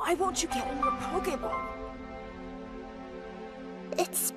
Why won't you get in your Pokeball? It's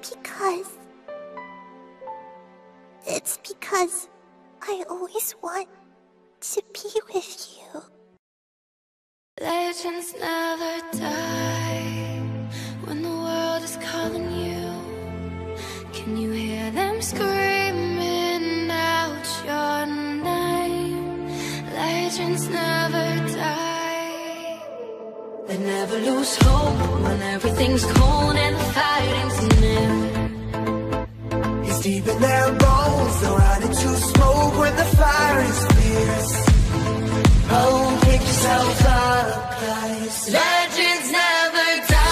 because I always want to be with you. Legends never die when the world is calling you. Can you hear them screaming out your name? Legends never die. They never lose hope when everything's cold and the fighting's near. It's deep in their bones, they'll run into smoke when the fire is fierce. Oh, pick yourself up, guys. Legends never die.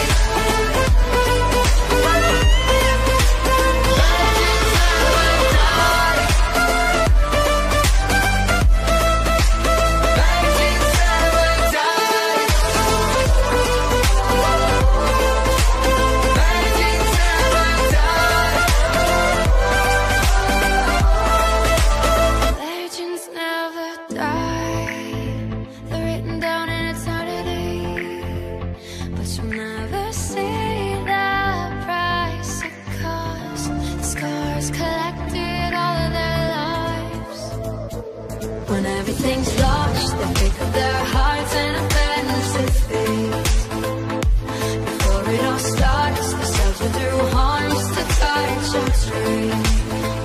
When everything's lost, they pick up their hearts and offensive face. Before it all starts, they suffer through harms to touch and trace.